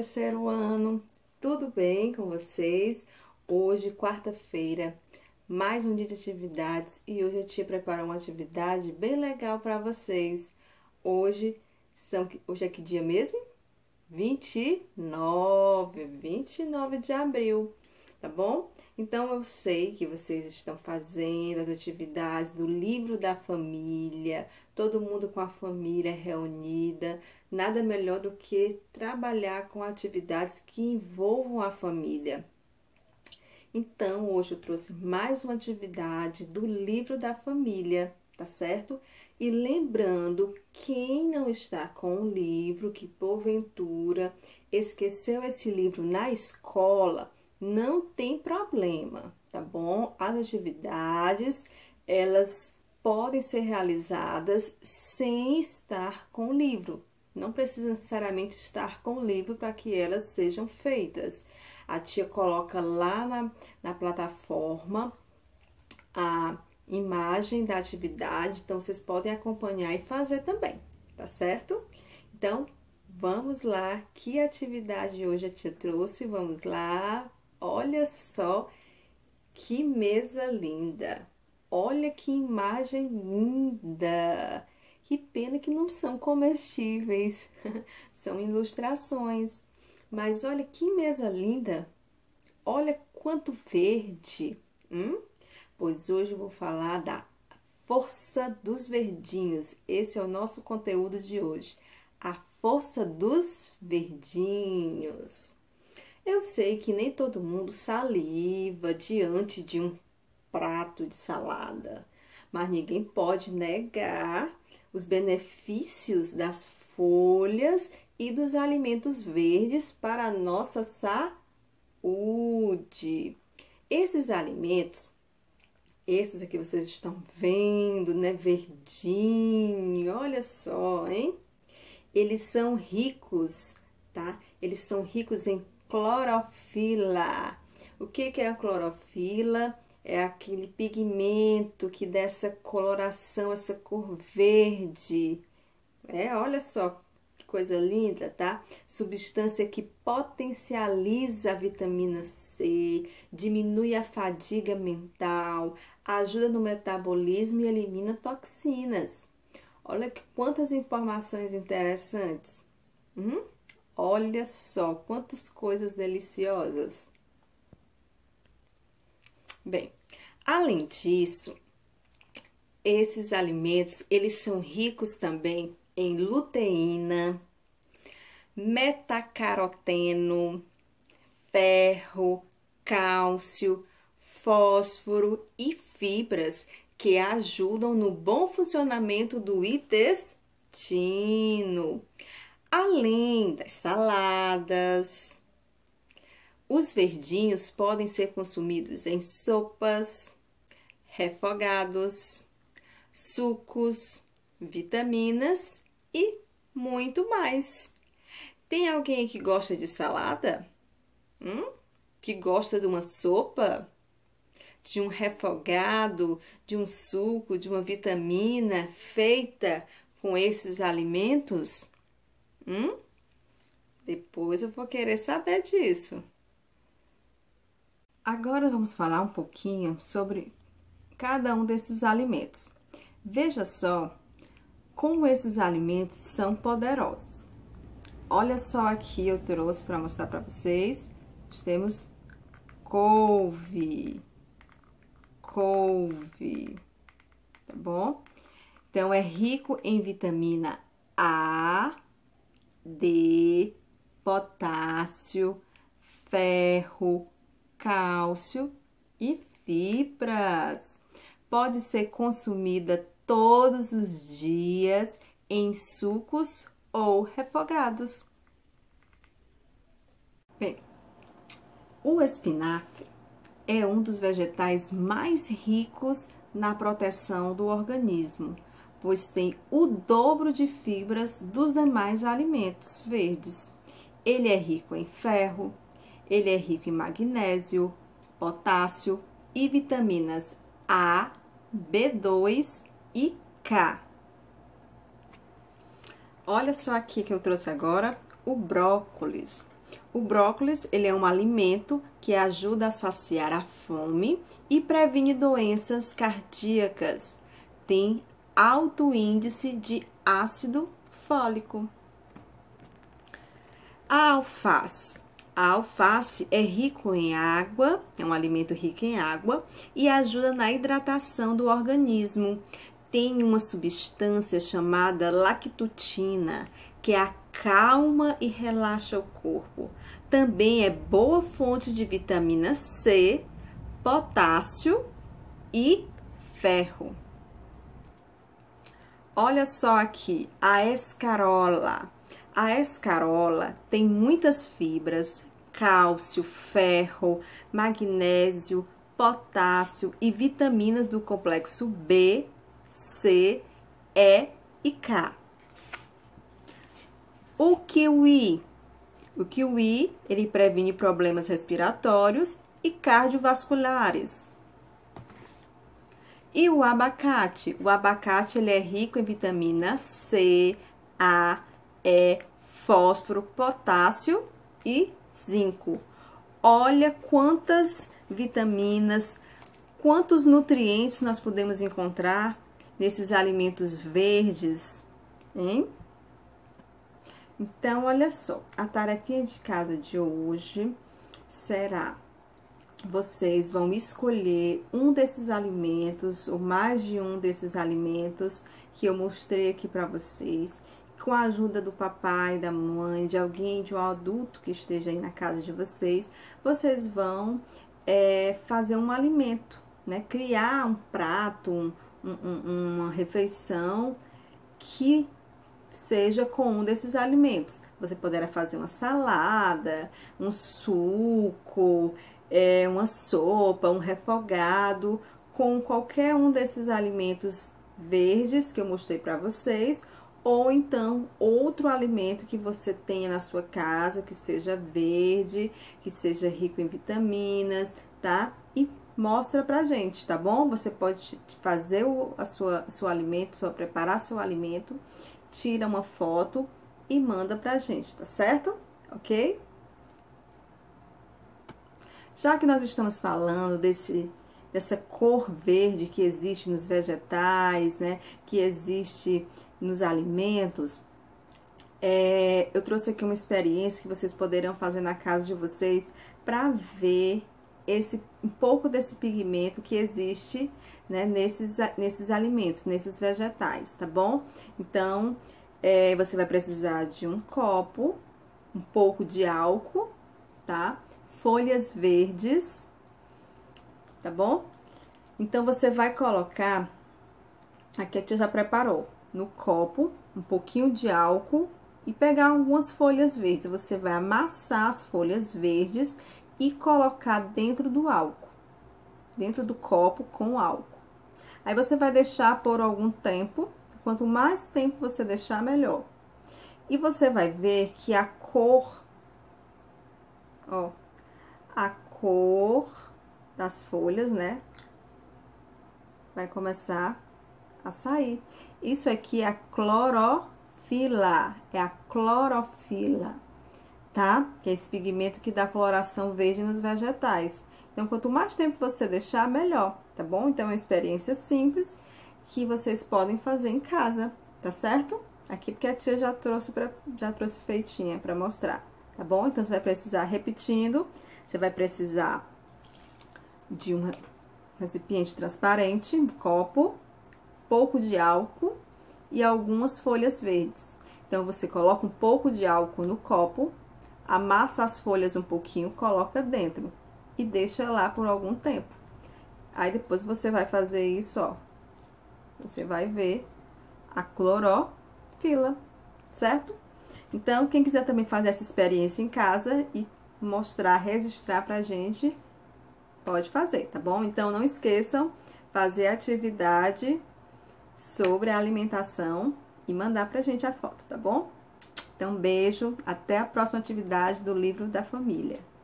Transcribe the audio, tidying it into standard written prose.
terceiro ano, tudo bem com vocês? Hoje, quarta-feira, mais um dia de atividades e hoje eu te preparo uma atividade bem legal para vocês. Hoje é que dia mesmo? 29 de abril, tá bom? Então, eu sei que vocês estão fazendo as atividades do livro da família, todo mundo com a família reunida. Nada melhor do que trabalhar com atividades que envolvam a família. Então, hoje eu trouxe mais uma atividade do livro da família, tá certo? E lembrando, quem não está com o livro, que porventura esqueceu esse livro na escola, não tem problema, tá bom? As atividades, elas podem ser realizadas sem estar com o livro. Não precisa necessariamente estar com o livro para que elas sejam feitas. A tia coloca lá na plataforma a imagem da atividade, então vocês podem acompanhar e fazer também, tá certo? Então, vamos lá, que atividade hoje a tia trouxe? Vamos lá, olha só que mesa linda, olha que imagem linda, que pena que não são comestíveis, são ilustrações, mas olha que mesa linda, olha quanto verde, Pois hoje eu vou falar da força dos verdinhos. Esse é o nosso conteúdo de hoje. A força dos verdinhos. Eu sei que nem todo mundo saliva diante de um prato de salada, mas ninguém pode negar os benefícios das folhas e dos alimentos verdes para a nossa saúde. Esses alimentos, esses aqui vocês estão vendo, né? Verdinho, olha só, hein? Eles são ricos, tá? Eles são ricos em clorofila. O que é a clorofila? É aquele pigmento que dá essa coloração, essa cor verde. Olha só que coisa linda, tá? Substância que potencializa a vitamina C, diminui a fadiga mental, ajuda no metabolismo e elimina toxinas. Olha quantas informações interessantes. Olha só quantas coisas deliciosas. Bem, além disso, esses alimentos, eles são ricos também em luteína, beta-caroteno, ferro, cálcio, fósforo e fibras que ajudam no bom funcionamento do intestino. Além das saladas, os verdinhos podem ser consumidos em sopas, refogados, sucos, vitaminas e muito mais. Tem alguém que gosta de salada? Que gosta de uma sopa? De um refogado, de um suco, de uma vitamina feita com esses alimentos? Depois eu vou querer saber disso. Agora vamos falar um pouquinho sobre cada um desses alimentos. Veja só como esses alimentos são poderosos. Olha só aqui eu trouxe para mostrar para vocês. Nós temos couve, tá bom? Então, é rico em vitamina A, D, potássio, ferro, cálcio e fibras. Pode ser consumida todos os dias em sucos ou refogados. Bem, o espinafre é um dos vegetais mais ricos na proteção do organismo, pois tem o dobro de fibras dos demais alimentos verdes. Ele é rico em ferro, ele é rico em magnésio, potássio e vitaminas A, B2 e K. Olha só aqui que eu trouxe agora o brócolis. O brócolis, ele é um alimento que ajuda a saciar a fome e previne doenças cardíacas. Tem alto índice de ácido fólico. A alface. A alface é rico em água, é um alimento rico em água e ajuda na hidratação do organismo. Tem uma substância chamada lactutina, que acalma e relaxa o corpo. Também é boa fonte de vitamina C, potássio e ferro. Olha só aqui, a escarola. A escarola tem muitas fibras, cálcio, ferro, magnésio, potássio e vitaminas do complexo B, C, E e K. O kiwi. O kiwi, ele previne problemas respiratórios e cardiovasculares. E o abacate? O abacate, ele é rico em vitamina C, A, E, fósforo, potássio e zinco. Olha quantas vitaminas, quantos nutrientes nós podemos encontrar nesses alimentos verdes, hein? Então, olha só, a tarefinha de casa de hoje será: vocês vão escolher um desses alimentos, ou mais de um desses alimentos que eu mostrei aqui para vocês, com a ajuda do papai, da mãe, de alguém, de um adulto que esteja aí na casa de vocês, vocês vão fazer um alimento, né? Criar um prato, uma refeição que seja com um desses alimentos. Você poderá fazer uma salada, um suco, uma sopa, um refogado, com qualquer um desses alimentos verdes que eu mostrei para vocês, ou então outro alimento que você tenha na sua casa, que seja verde, que seja rico em vitaminas, tá? E mostra pra gente, tá bom? Você pode fazer seu alimento, preparar seu alimento, tira uma foto e manda pra gente, tá certo? Ok? Já que nós estamos falando dessa cor verde que existe nos vegetais, né? Que existe nos alimentos, eu trouxe aqui uma experiência que vocês poderão fazer na casa de vocês para ver um pouco desse pigmento que existe, né, nesses alimentos, nesses vegetais, tá bom? Então, você vai precisar de um copo, um pouco de álcool, tá? Folhas verdes, tá bom? Então, você vai colocar, aqui a tia já preparou, no copo, um pouquinho de álcool e pegar algumas folhas verdes. Você vai amassar as folhas verdes e colocar dentro do álcool, dentro do copo com álcool. Aí você vai deixar por algum tempo, quanto mais tempo você deixar, melhor. E você vai ver que a cor, ó, a cor das folhas, né, vai começar a sair. Isso aqui é a clorofila, tá? Que é esse pigmento que dá coloração verde nos vegetais. Então, quanto mais tempo você deixar, melhor, tá bom? Então, é uma experiência simples que vocês podem fazer em casa, tá certo? Aqui porque a tia já trouxe feitinha pra mostrar, tá bom? Então, você vai precisar, repetindo, você vai precisar de um recipiente transparente, um copo, pouco de álcool e algumas folhas verdes. Então, você coloca um pouco de álcool no copo, amassa as folhas um pouquinho, coloca dentro e deixa lá por algum tempo. Aí, depois você vai fazer isso, ó. Você vai ver a clorofila, certo? Então, quem quiser também fazer essa experiência em casa e mostrar, registrar pra gente, pode fazer, tá bom? Então, não esqueçam, fazer a atividade sobre a alimentação e mandar pra gente a foto, tá bom? Então, beijo, até a próxima atividade do Livro da Família.